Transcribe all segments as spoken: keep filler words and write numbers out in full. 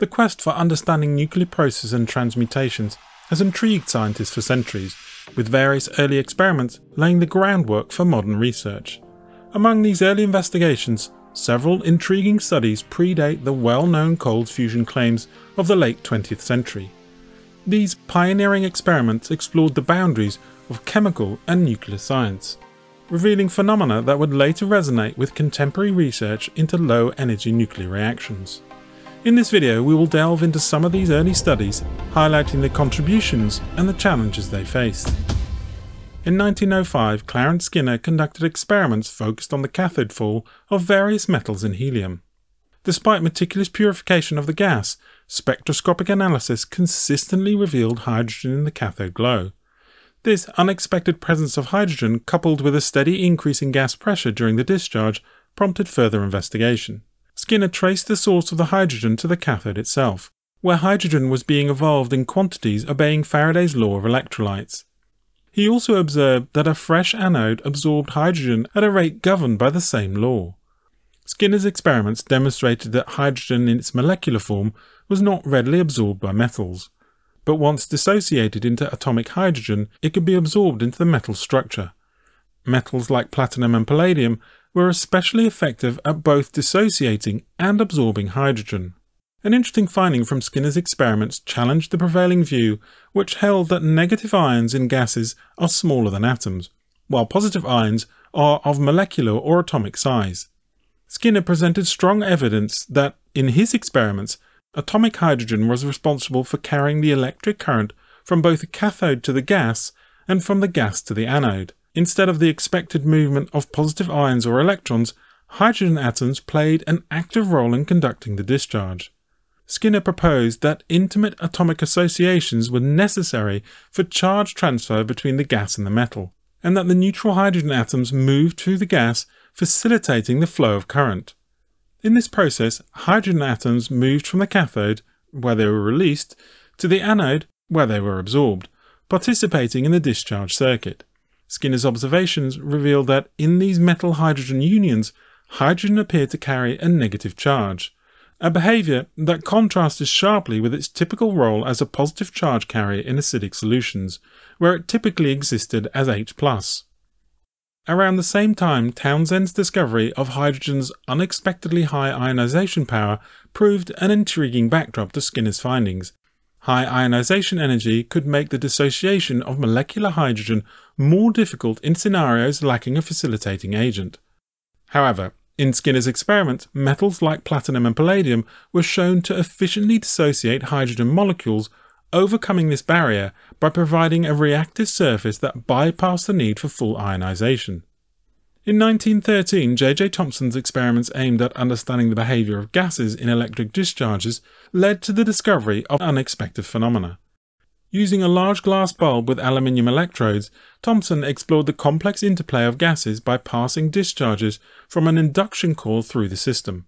The quest for understanding nuclear processes and transmutations has intrigued scientists for centuries, with various early experiments laying the groundwork for modern research. Among these early investigations, several intriguing studies predate the well-known cold fusion claims of the late twentieth century. These pioneering experiments explored the boundaries of chemical and nuclear science, revealing phenomena that would later resonate with contemporary research into low-energy nuclear reactions. In this video, we will delve into some of these early studies, highlighting the contributions and the challenges they faced. In nineteen oh five, Clarence Skinner conducted experiments focused on the cathode fall of various metals in helium. Despite meticulous purification of the gas, spectroscopic analysis consistently revealed hydrogen in the cathode glow. This unexpected presence of hydrogen, coupled with a steady increase in gas pressure during the discharge, prompted further investigation. Skinner traced the source of the hydrogen to the cathode itself, where hydrogen was being evolved in quantities obeying Faraday's law of electrolytes. He also observed that a fresh anode absorbed hydrogen at a rate governed by the same law. Skinner's experiments demonstrated that hydrogen in its molecular form was not readily absorbed by metals, but once dissociated into atomic hydrogen, it could be absorbed into the metal structure. Metals like platinum and palladium were especially effective at both dissociating and absorbing hydrogen. An interesting finding from Skinner's experiments challenged the prevailing view, which held that negative ions in gases are smaller than atoms, while positive ions are of molecular or atomic size. Skinner presented strong evidence that, in his experiments, atomic hydrogen was responsible for carrying the electric current from both the cathode to the gas and from the gas to the anode. Instead of the expected movement of positive ions or electrons, hydrogen atoms played an active role in conducting the discharge. Skinner proposed that intimate atomic associations were necessary for charge transfer between the gas and the metal, and that the neutral hydrogen atoms moved through the gas, facilitating the flow of current. In this process, hydrogen atoms moved from the cathode, where they were released, to the anode, where they were absorbed, participating in the discharge circuit. Skinner's observations revealed that in these metal-hydrogen unions, hydrogen appeared to carry a negative charge, a behaviour that contrasted sharply with its typical role as a positive charge carrier in acidic solutions, where it typically existed as H plus. Around the same time, Thomson's discovery of hydrogen's unexpectedly high ionization power proved an intriguing backdrop to Skinner's findings. High ionization energy could make the dissociation of molecular hydrogen more difficult in scenarios lacking a facilitating agent. However, in Skinner's experiment, metals like platinum and palladium were shown to efficiently dissociate hydrogen molecules, overcoming this barrier by providing a reactive surface that bypassed the need for full ionization. In nineteen thirteen, J J Thomson's experiments aimed at understanding the behaviour of gases in electric discharges led to the discovery of unexpected phenomena. Using a large glass bulb with aluminium electrodes, Thomson explored the complex interplay of gases by passing discharges from an induction coil through the system.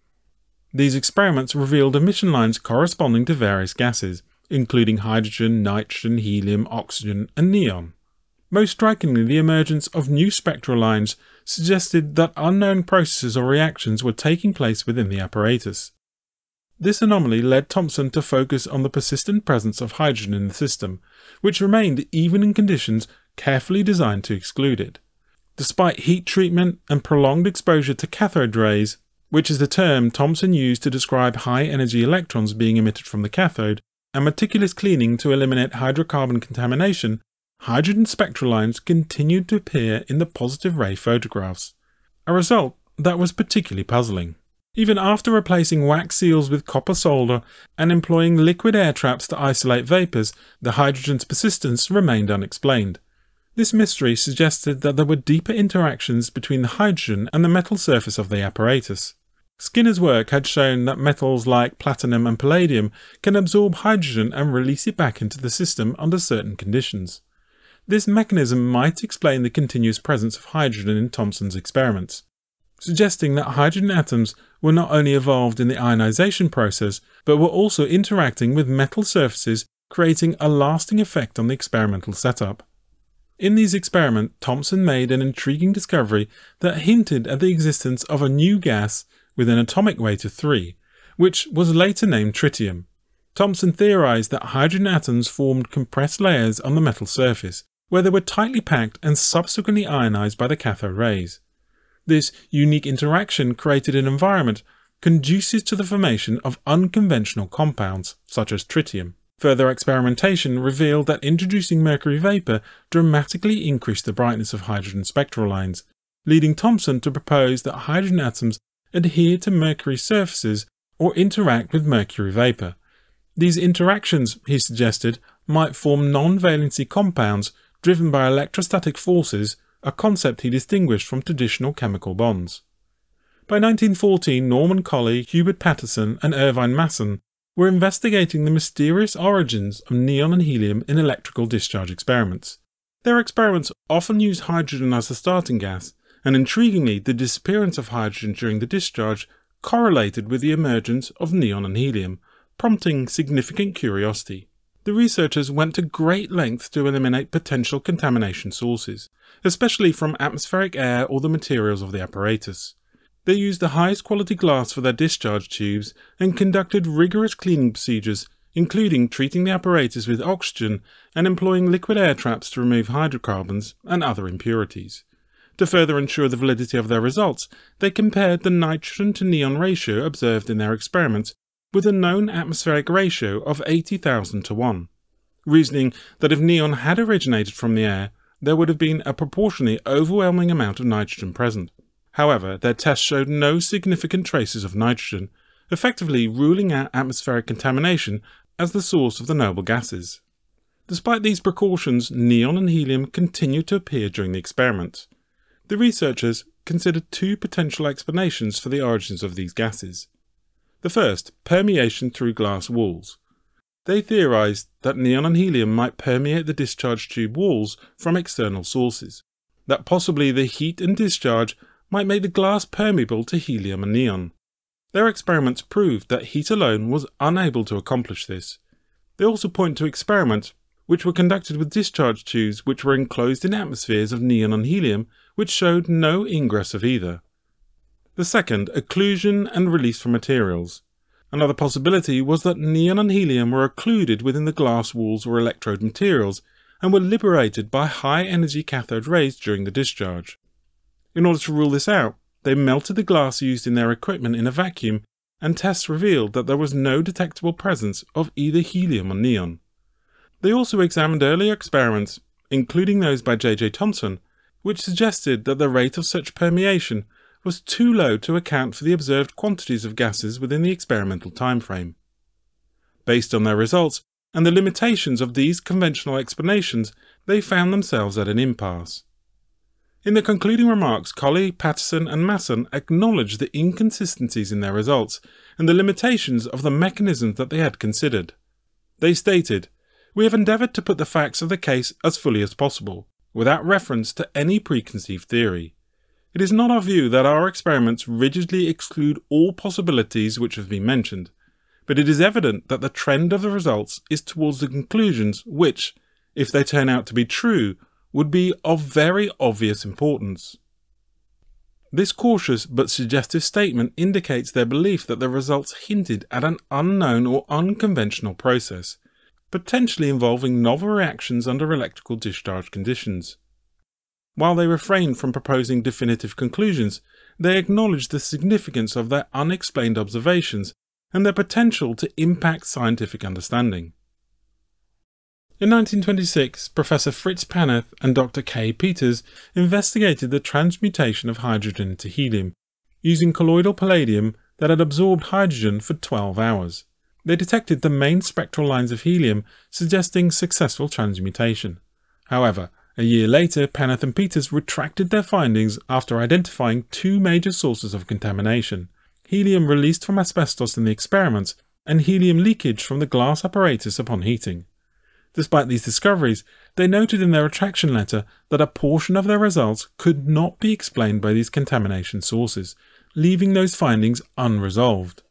These experiments revealed emission lines corresponding to various gases, including hydrogen, nitrogen, helium, oxygen, and neon. Most strikingly, the emergence of new spectral lines suggested that unknown processes or reactions were taking place within the apparatus. This anomaly led Thomson to focus on the persistent presence of hydrogen in the system, which remained even in conditions carefully designed to exclude it. Despite heat treatment and prolonged exposure to cathode rays, which is the term Thomson used to describe high-energy electrons being emitted from the cathode, and meticulous cleaning to eliminate hydrocarbon contamination, hydrogen spectral lines continued to appear in the positive ray photographs, a result that was particularly puzzling. Even after replacing wax seals with copper solder and employing liquid air traps to isolate vapours, the hydrogen's persistence remained unexplained. This mystery suggested that there were deeper interactions between the hydrogen and the metal surface of the apparatus. Skinner's work had shown that metals like platinum and palladium can absorb hydrogen and release it back into the system under certain conditions. This mechanism might explain the continuous presence of hydrogen in Thomson's experiments, suggesting that hydrogen atoms were not only evolved in the ionization process, but were also interacting with metal surfaces, creating a lasting effect on the experimental setup. In these experiments, Thomson made an intriguing discovery that hinted at the existence of a new gas with an atomic weight of three, which was later named tritium. Thomson theorized that hydrogen atoms formed compressed layers on the metal surface, where they were tightly packed and subsequently ionized by the cathode rays. This unique interaction created an environment conducive to the formation of unconventional compounds, such as tritium. Further experimentation revealed that introducing mercury vapor dramatically increased the brightness of hydrogen spectral lines, leading Thomson to propose that hydrogen atoms adhere to mercury surfaces or interact with mercury vapor. These interactions, he suggested, might form non-valency compounds driven by electrostatic forces, a concept he distinguished from traditional chemical bonds. By nineteen fourteen, Norman Collie, Hubert Patterson and Irvine Masson were investigating the mysterious origins of neon and helium in electrical discharge experiments. Their experiments often use hydrogen as the starting gas, and intriguingly, the disappearance of hydrogen during the discharge correlated with the emergence of neon and helium, prompting significant curiosity. The researchers went to great lengths to eliminate potential contamination sources, especially from atmospheric air or the materials of the apparatus. They used the highest quality glass for their discharge tubes and conducted rigorous cleaning procedures, including treating the apparatus with oxygen and employing liquid air traps to remove hydrocarbons and other impurities. To further ensure the validity of their results, they compared the nitrogen to neon ratio observed in their experiments with a known atmospheric ratio of eighty thousand to one, reasoning that if neon had originated from the air, there would have been a proportionally overwhelming amount of nitrogen present. However, their tests showed no significant traces of nitrogen, effectively ruling out atmospheric contamination as the source of the noble gases. Despite these precautions, neon and helium continued to appear during the experiment. The researchers considered two potential explanations for the origins of these gases. The first, permeation through glass walls. They theorized that neon and helium might permeate the discharge tube walls from external sources, that possibly the heat and discharge might make the glass permeable to helium and neon. Their experiments proved that heat alone was unable to accomplish this. They also point to experiments which were conducted with discharge tubes which were enclosed in atmospheres of neon and helium, which showed no ingress of either. The second, occlusion and release from materials. Another possibility was that neon and helium were occluded within the glass walls or electrode materials and were liberated by high-energy cathode rays during the discharge. In order to rule this out, they melted the glass used in their equipment in a vacuum, and tests revealed that there was no detectable presence of either helium or neon. They also examined earlier experiments, including those by J J Thomson, which suggested that the rate of such permeation was too low to account for the observed quantities of gases within the experimental timeframe. Based on their results and the limitations of these conventional explanations, they found themselves at an impasse. In the concluding remarks, Collie, Patterson and Masson acknowledged the inconsistencies in their results and the limitations of the mechanisms that they had considered. They stated, "We have endeavoured to put the facts of the case as fully as possible, without reference to any preconceived theory. It is not our view that our experiments rigidly exclude all possibilities which have been mentioned, but it is evident that the trend of the results is towards the conclusions which, if they turn out to be true, would be of very obvious importance." This cautious but suggestive statement indicates their belief that the results hinted at an unknown or unconventional process, potentially involving novel reactions under electrical discharge conditions. While they refrained from proposing definitive conclusions, they acknowledged the significance of their unexplained observations and their potential to impact scientific understanding. In nineteen twenty-six, Professor Fritz Paneth and Doctor K. Peters investigated the transmutation of hydrogen into helium, using colloidal palladium that had absorbed hydrogen for twelve hours. They detected the main spectral lines of helium, suggesting successful transmutation. However, a year later, Paneth and Peters retracted their findings after identifying two major sources of contamination: helium released from asbestos in the experiments and helium leakage from the glass apparatus upon heating. Despite these discoveries, they noted in their retraction letter that a portion of their results could not be explained by these contamination sources, leaving those findings unresolved.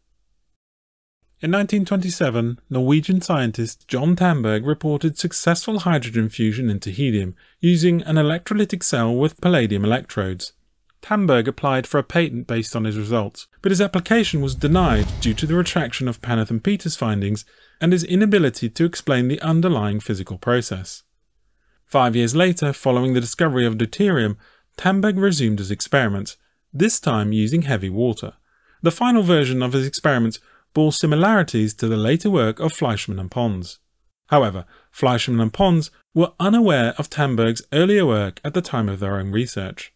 In nineteen twenty-seven, Norwegian scientist John Tandberg reported successful hydrogen fusion into helium using an electrolytic cell with palladium electrodes. Tandberg applied for a patent based on his results, but his application was denied due to the retraction of Paneth and Peters' findings and his inability to explain the underlying physical process. Five years later, following the discovery of deuterium, Tandberg resumed his experiments, this time using heavy water. The final version of his experiments bore similarities to the later work of Fleischmann and Pons. However, Fleischmann and Pons were unaware of Tandberg's earlier work at the time of their own research.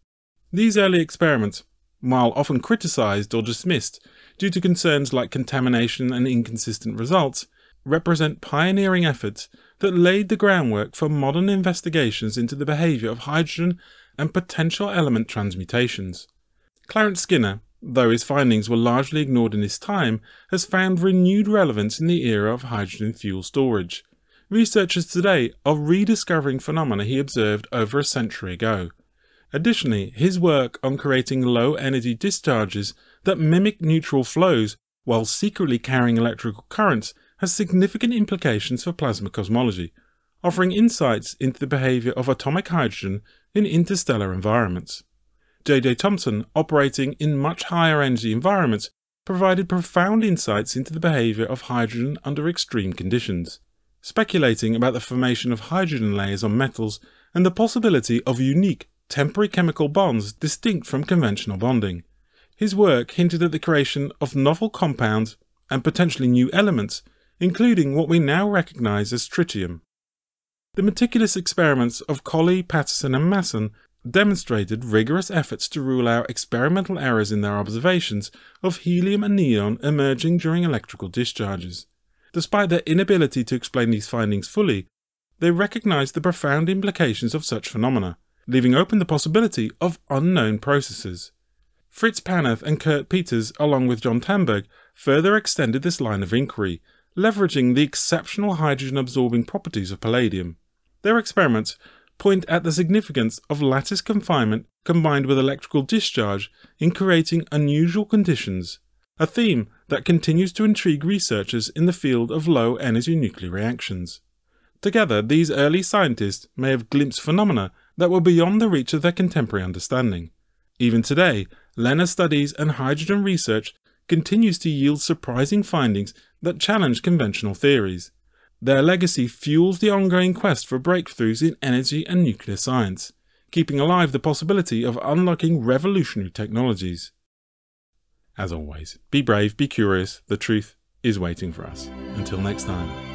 These early experiments, while often criticised or dismissed due to concerns like contamination and inconsistent results, represent pioneering efforts that laid the groundwork for modern investigations into the behaviour of hydrogen and potential element transmutations. Clarence Skinner, though his findings were largely ignored in his time, has found renewed relevance in the era of hydrogen fuel storage. Researchers today are rediscovering phenomena he observed over a century ago. Additionally, his work on creating low-energy discharges that mimic neutral flows while secretly carrying electrical currents has significant implications for plasma cosmology, offering insights into the behaviour of atomic hydrogen in interstellar environments. J J Thomson, operating in much higher energy environments, provided profound insights into the behaviour of hydrogen under extreme conditions, speculating about the formation of hydrogen layers on metals and the possibility of unique temporary chemical bonds distinct from conventional bonding. His work hinted at the creation of novel compounds and potentially new elements, including what we now recognise as tritium. The meticulous experiments of Collie, Patterson and Masson demonstrated rigorous efforts to rule out experimental errors in their observations of helium and neon emerging during electrical discharges. Despite their inability to explain these findings fully, they recognised the profound implications of such phenomena, leaving open the possibility of unknown processes. Fritz Paneth and Hubert Patterson, along with John Tandberg, further extended this line of inquiry, leveraging the exceptional hydrogen-absorbing properties of palladium. Their experiments point at the significance of lattice confinement combined with electrical discharge in creating unusual conditions, a theme that continues to intrigue researchers in the field of low-energy nuclear reactions. Together, these early scientists may have glimpsed phenomena that were beyond the reach of their contemporary understanding. Even today, L E N R studies and hydrogen research continues to yield surprising findings that challenge conventional theories. Their legacy fuels the ongoing quest for breakthroughs in energy and nuclear science, keeping alive the possibility of unlocking revolutionary technologies. As always, be brave, be curious, the truth is waiting for us. Until next time.